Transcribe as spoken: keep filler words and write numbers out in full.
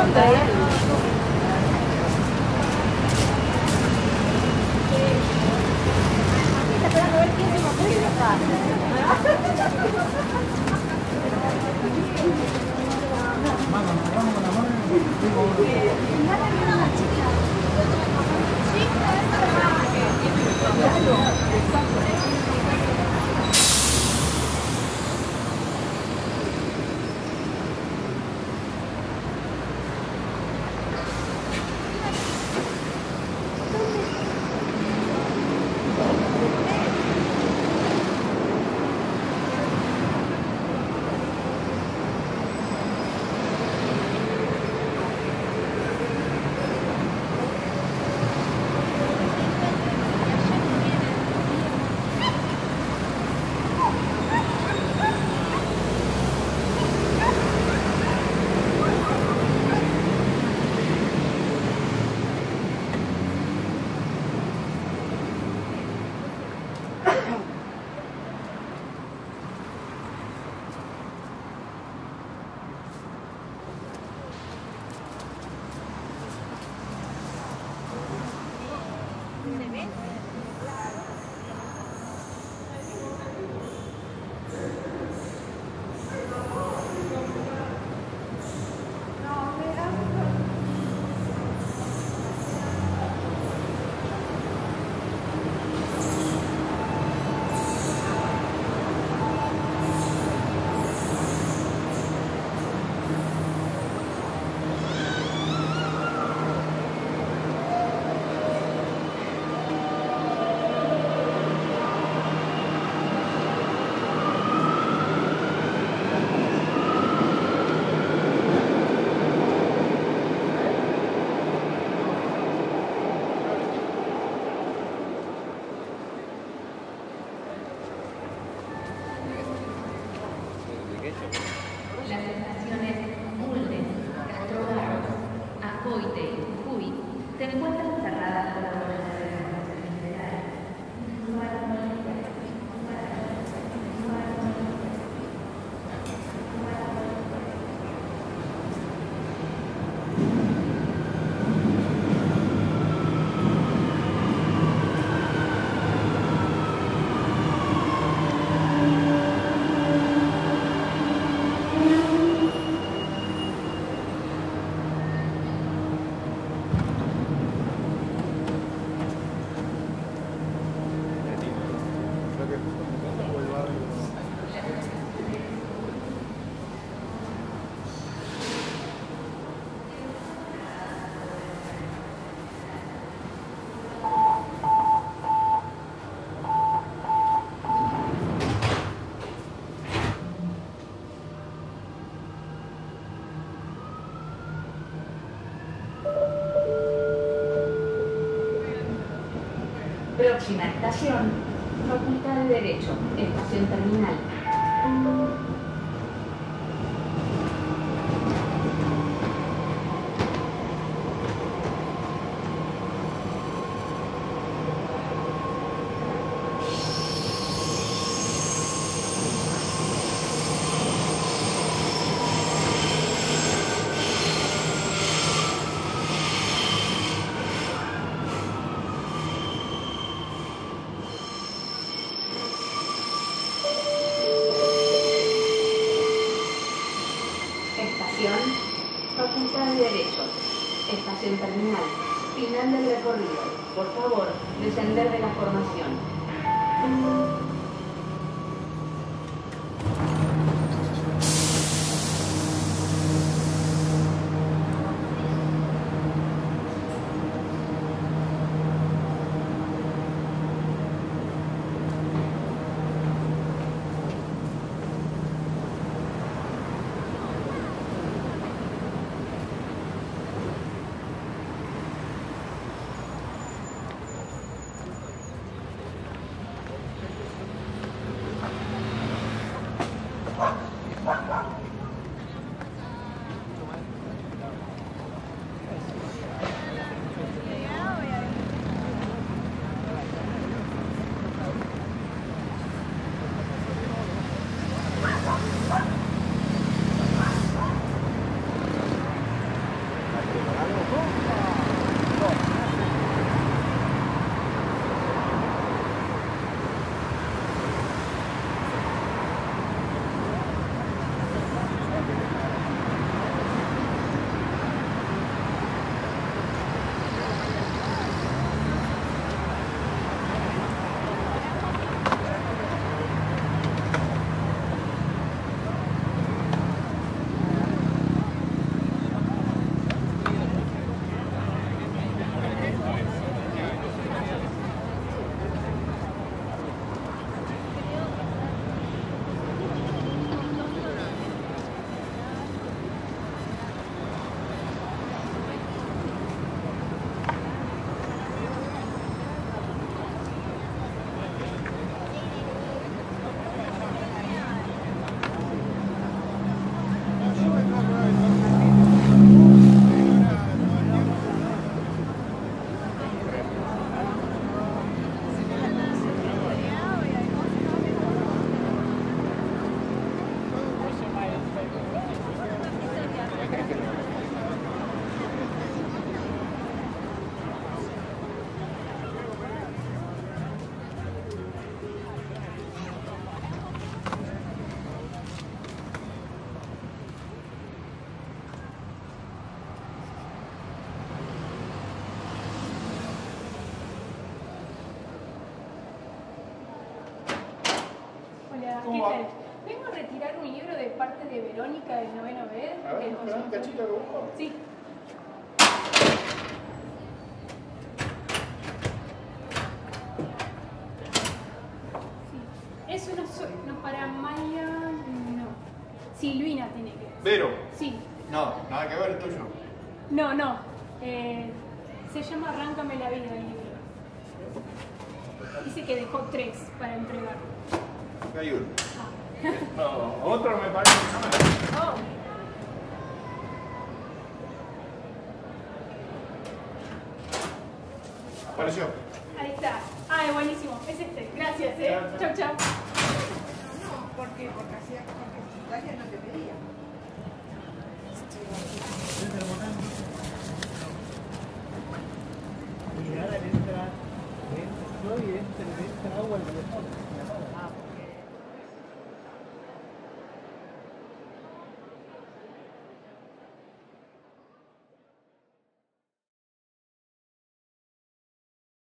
pantalla. Esperando a ver quién se nos puede bajar. Las estaciones Mulden, Castrogar, Acoite y Jujuy se encuentran cerradas por la voluntad de la Administración Federal. Próxima estación, Facultad de Derecho, estación terminal. Facultad de Derecho, estación terminal, final del recorrido. Por favor, descender de la formación. ¿Cómo va? Vengo a retirar un libro de parte de Verónica del noveno B. A ver, del espera un consultorio. cachito que busco. Sí. Sí. Es una so- no, para Maya, no. Silvina tiene que ser. Vero. Sí. No, nada que ver, es tuyo. No, no. Eh, se llama Arráncame la vida el libro. Dice que dejó tres para entregar. Acá hay uno. Ah. No, otro me parece que no me Oh. apareció. Ahí está. Ah, buenísimo. Es este. Gracias, eh. Gracias. Chau, chau. No, porque, porque hacía, porque Dalia no te pedía.